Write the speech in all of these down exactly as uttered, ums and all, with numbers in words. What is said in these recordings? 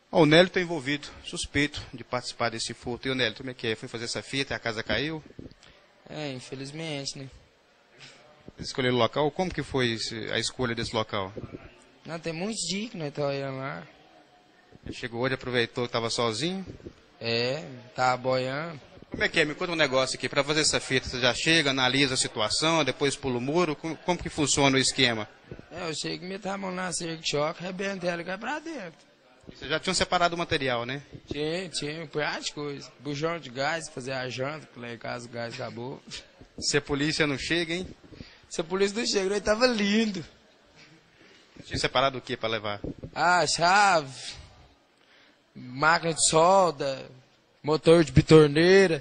Ó, o Nélio está envolvido, suspeito de participar desse furto. E o Nélio, como é que é? Foi fazer essa fita e a casa caiu? É, infelizmente, né? Eles escolheram o local? Como que foi esse- a escolha desse local? Não, tem muitos dias que nós estamos olhando lá. Ele chegou hoje, aproveitou que estava sozinho. É, tava boiando. Como é que é? Me conta um negócio aqui. Para fazer essa fita, você já chega, analisa a situação, depois pula o muro. Como, como que funciona o esquema? É, eu chego e meto a mão na cerca de choque, rebento ela e cai pra dentro. Vocês já tinham separado o material, né? Tinha, tinha, um punhado de coisa. Bujão de gás, fazer a janta, que lá em casa o gás acabou. Se a polícia não chega, hein? Se a polícia não chega, ele tava lindo. Tinha separado o que para levar? Ah, chave, máquina de solda, motor de bitorneira,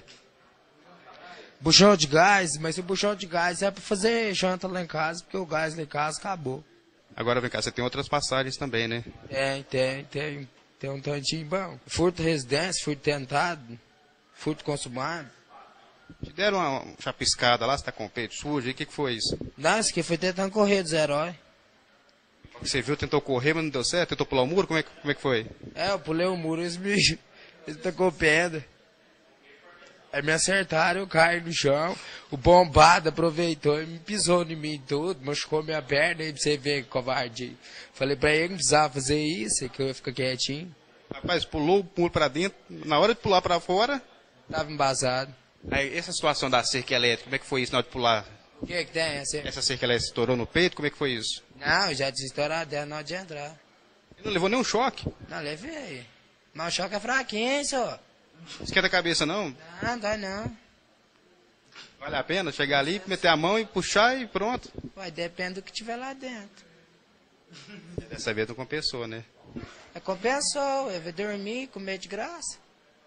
buchão de gás, mas o buchão de gás é pra fazer janta lá em casa, porque o gás lá em casa acabou. Agora vem cá, você tem outras passagens também, né? Tem, tem, tem, tem um tantinho bom. Furto de residência, furto tentado, furto consumado. Te deram uma chapiscada lá, você tá com o peito sujo, e o que, que foi isso? Não, isso aqui foi tentando correr dos heróis. Você viu, tentou correr, mas não deu certo? Tentou pular o muro? Como é que, como é que foi? É, eu pulei o muro, eles me, eles tacou pedra. Aí me acertaram, eu caí no chão. O bombado aproveitou e me pisou em mim tudo, machucou minha perna, aí pra você ver que covarde. Falei pra ele que não precisava fazer isso, que eu ia ficar quietinho. Rapaz, pulou o muro pra dentro, na hora de pular pra fora... Tava embasado. Aí, essa situação da cerca elétrica, como é que foi isso na hora de pular? O que que tem? Essa... Essa cerca elétrica estourou no peito, como é que foi isso? Não, eu já tinha estourado dela na hora de entrar. Ele não levou nenhum choque. Não, levei. Mas o choque é fraquinho, hein, senhor? Esquenta a cabeça, não? Não, dói não. Vale a pena chegar ali, meter a mão e puxar e pronto. Vai, depende do que tiver lá dentro. Dessa vez não compensou, né? É compensou, eu vou dormir, comer de graça.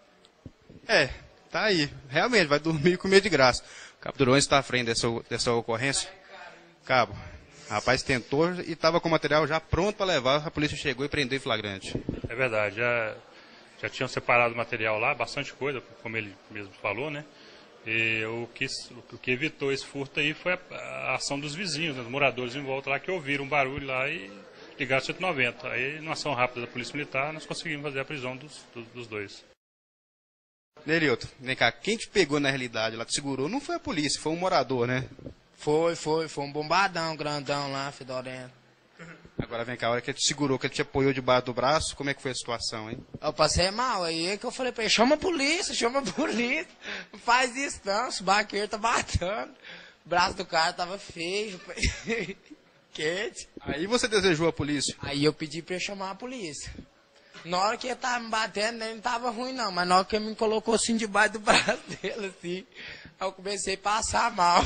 É, tá aí. Realmente, vai dormir e comer de graça. O Cabo Durões está à frente dessa, dessa ocorrência. Cabo, o rapaz tentou e estava com o material já pronto para levar. A polícia chegou e prendeu em flagrante. É verdade, já, já tinham separado o material lá, bastante coisa, como ele mesmo falou, né? E o que, o que evitou esse furto aí foi a, a ação dos vizinhos, né, dos moradores em volta lá, que ouviram um barulho lá e ligaram cento e noventa. Aí, numa ação rápida da Polícia Militar, nós conseguimos fazer a prisão dos, dos, dos dois. Nerilton, vem cá, quem te pegou na realidade lá, te segurou, não foi a polícia, foi um morador, né? Foi, foi, foi um bombadão grandão lá, fedorento. Agora vem cá, a hora que ele te segurou, que ele te apoiou debaixo do braço, como é que foi a situação, hein? Eu passei mal, aí é que eu falei pra ele, chama a polícia, chama a polícia. Não faz isso não, esse baqueiro tá matando. O braço do cara tava feio, quente. Aí você desejou a polícia? Aí eu pedi pra ele chamar a polícia. Na hora que ele tava me batendo, ele não tava ruim não, mas na hora que ele me colocou assim debaixo do braço dele, assim, aí eu comecei a passar mal.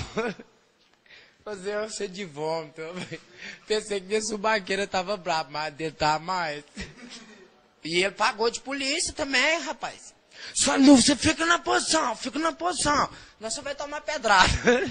Fazer uma sede de vômito. Pensei que esse subaqueiro tava bravo, mas dele tava mais. E ele pagou de polícia também, rapaz. Só não, você fica na posição, fica na posição. Nós só vai tomar pedrada.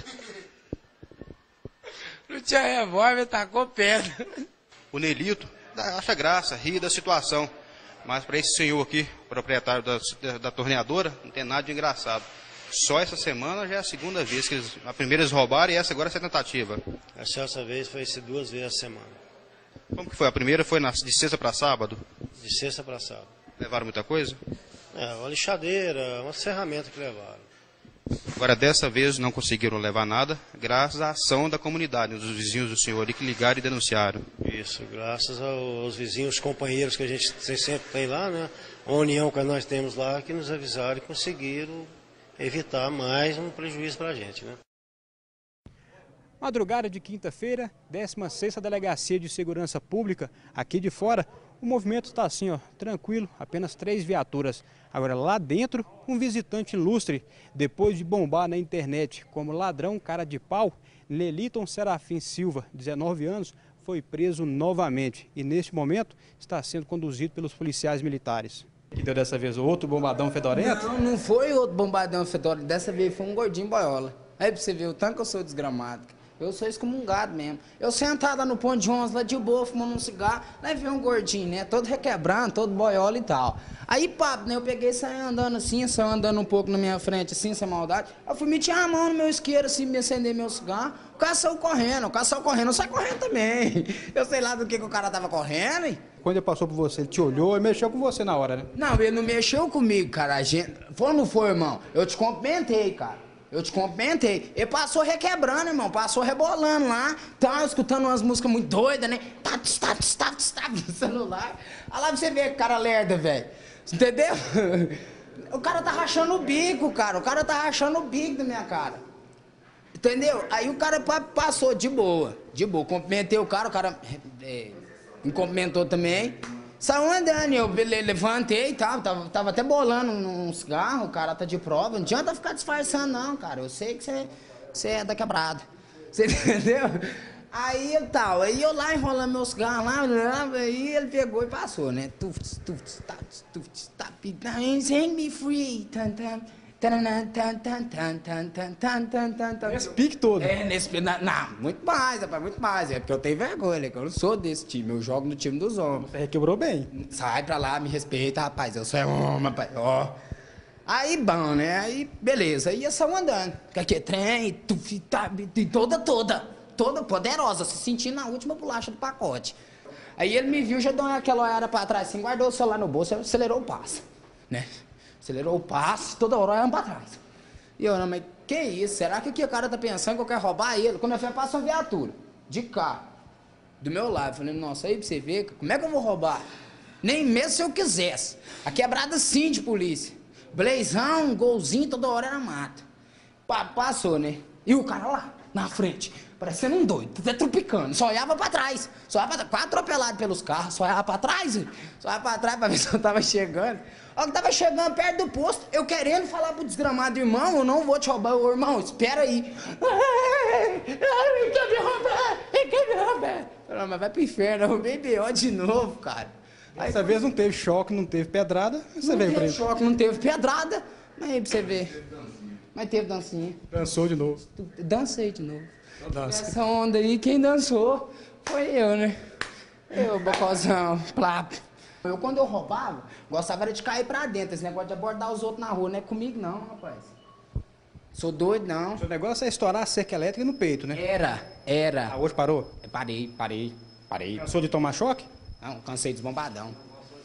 Não tinha revólver, tacou pedra. O Nelito acha graça, ri da situação. Mas para esse senhor aqui, proprietário da, da, da torneadora, não tem nada de engraçado. Só essa semana já é a segunda vez que eles... A primeira eles roubaram e essa agora é a tentativa. Essa vez foi duas vezes a semana. Como que foi? A primeira foi na, de sexta para sábado? De sexta para sábado. Levaram muita coisa? É, uma lixadeira, uma ferramenta que levaram. Agora dessa vez não conseguiram levar nada, graças à ação da comunidade, dos vizinhos do senhor ali que ligaram e denunciaram. Isso, graças aos vizinhos, companheiros que a gente sempre tem lá, né? A união que nós temos lá, que nos avisaram e conseguiram evitar mais um prejuízo para a gente, né? Madrugada de quinta-feira, décima sexta Delegacia de Segurança Pública, aqui de fora, o movimento está assim, ó, tranquilo, apenas três viaturas. Agora lá dentro, um visitante ilustre, depois de bombar na internet como ladrão cara de pau, Neliton Serafim Silva, dezenove anos, foi preso novamente e neste momento está sendo conduzido pelos policiais militares. Que deu dessa vez outro bombadão fedorento? Não, não foi outro bombadão fedorento, dessa vez foi um gordinho boiola. Aí pra você ver o tanto que eu sou desgramado. Eu sou excomungado mesmo. Eu sentado lá no ponto de onze, lá de boa, fumando um cigarro, lá veio um gordinho, né? Todo requebrando, todo boiola e tal. Aí, papo, né? Eu peguei e saí andando assim, saí andando um pouco na minha frente, assim, sem maldade. Eu fui meter a mão no meu isqueiro, assim, me acender meu cigarro. O cara saiu correndo, o cara saiu correndo, eu saí correndo também. Eu sei lá do que, que o cara tava correndo, hein? Quando ele passou por você, ele te olhou e mexeu com você na hora, né? Não, ele não mexeu comigo, cara. A gente... Foi ou não foi, irmão? Eu te cumprimentei, cara. Eu te cumprimentei. Ele passou requebrando, irmão. Passou rebolando lá. Tá escutando umas músicas muito doidas, né? Tá, tá, tá, tá, no celular. Olha lá pra você ver que cara lerda, velho. Entendeu? O cara tá rachando o bico, cara. O cara tá rachando o bico da minha cara. Entendeu? Aí o cara passou de boa. De boa. Cumprimentei o cara. O cara é, me cumprimentou também. Saiu andando, eu levantei e tal, tava, tava até bolando um cigarro, o cara tá de prova, não adianta ficar disfarçando não, cara, eu sei que você, você é da quebrada, você entendeu? Aí tal, aí eu lá enrolando meu cigarro lá, aí ele pegou e passou, né, tufts, tufts, tufts, tufts, tufts, set me free, tan, tan. Esse pique todo. É, nesse não, não, muito mais, rapaz, muito mais. É porque eu tenho vergonha, que eu não sou desse time, eu jogo no time dos homens. Você requebrou bem. Sai pra lá, me respeita, rapaz, eu sou homem, rapaz, ó. Aí, bom, né, aí, beleza, aí eu saio andando. Com aquele trem, toda, toda, toda poderosa, se sentindo na última bolacha do pacote. Aí ele me viu, já deu aquela olhada pra trás, assim, guardou o celular no bolso, acelerou o passo, né. Acelerou o passo, toda hora olhando pra trás. E eu, não, mas que isso? Será que aqui o cara tá pensando que eu quero roubar ele? Quando eu fui, passa uma viatura, de carro, do meu lado. Eu falei, nossa, aí pra você ver, como é que eu vou roubar? Nem mesmo se eu quisesse. A quebrada sim de polícia. Blazão, golzinho, toda hora era mato. Pa passou, né? E o cara lá, na frente, parecendo um doido, até tropicando. Só olhava pra trás. Só olhava pra trás. Quase atropelado pelos carros. Só olhava pra trás. Só olhava pra trás pra ver se eu tava chegando. Ó, que tava chegando perto do posto, eu querendo falar pro desgramado, irmão, eu não vou te roubar. Ô, irmão, espera aí. Ele quer me roubar, ele quer me roubar. Falei, mas vai pro inferno, eu roubei B O de novo, cara. Dessa aí, vez não teve choque, não teve pedrada, você não veio preso. Não teve choque, não teve pedrada, mas aí pra você ver. Mas teve dancinha. Dançou de novo. Dancei de novo. Dança. Essa onda aí, quem dançou foi eu, né? Eu, bocozão, plap. Eu, quando eu roubava, gostava era de cair pra dentro. Esse negócio de abordar os outros na rua, não é comigo não, rapaz. Sou doido, não. Seu negócio é estourar a cerca elétrica no peito, né? Era, era. Ah, hoje parou? Eu parei, parei, parei. Cansou de tomar choque? Não, cansei dos bombadão.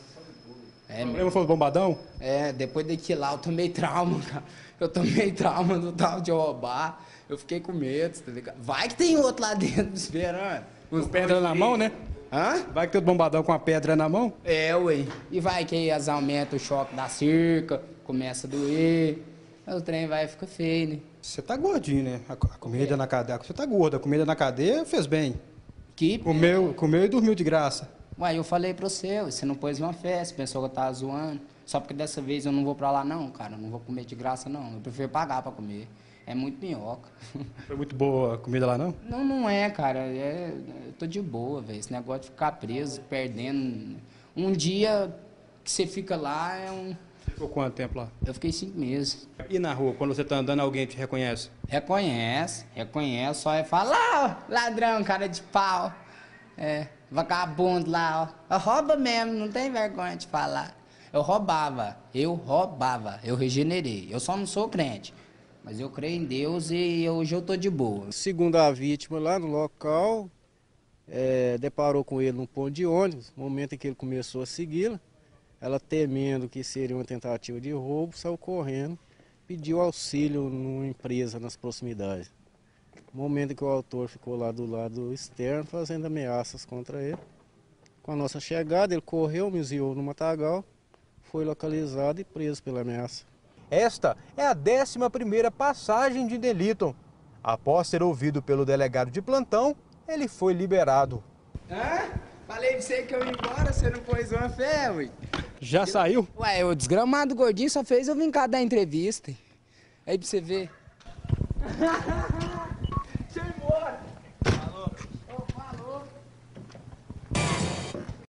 É, O problema foi o bombadão? É, depois daquilo lá eu tomei trauma, cara. Eu tomei trauma do tal de roubar. Eu fiquei com medo, tá ligado? Vai que tem outro lá dentro esperando. Com pedra na mão, né? Hã? Vai que tem o bombadão com a pedra na mão? É, ué. E vai que aí as aumenta o choque da cerca, começa a doer. Aí o trem vai e fica feio, né? Você tá gordinho, né? A, a comida na cadeia. Você tá gordo. A comida na cadeia fez bem. Que? Comeu, comeu e dormiu de graça. Ué, eu falei pra você, você não pôs uma festa, pensou que eu tava zoando. Só porque dessa vez eu não vou pra lá não, cara. Eu não vou comer de graça não. Eu prefiro pagar pra comer. É muito minhoca. Foi muito boa a comida lá, não? Não, não é, cara. É, eu tô de boa, velho. Esse negócio de ficar preso, perdendo. Um dia que você fica lá é um... Você ficou quanto tempo lá? Eu fiquei cinco meses. E na rua, quando você tá andando, alguém te reconhece? Reconhece, reconhece. Só é falar, ó, ladrão, cara de pau. É, vagabundo lá, ó. Eu roubo mesmo, não tem vergonha de falar. Eu roubava, eu roubava, eu regenerei. Eu só não sou crente. Mas eu creio em Deus e hoje eu tô de boa. Segundo a vítima lá no local, é, deparou com ele num ponto de ônibus, no momento em que ele começou a segui-la, ela temendo que seria uma tentativa de roubo, saiu correndo, pediu auxílio numa empresa nas proximidades. No momento em que o autor ficou lá do lado externo, fazendo ameaças contra ele. Com a nossa chegada, ele correu, miseou no matagal, foi localizado e preso pela ameaça. Esta é a décima primeira passagem de Neliton. Após ser ouvido pelo delegado de plantão, ele foi liberado. Hã? Falei pra você que eu ia embora, você não pôs uma fé, ué. Já saiu? Ué, o desgramado gordinho só fez eu vir cá dar entrevista. Aí pra você ver.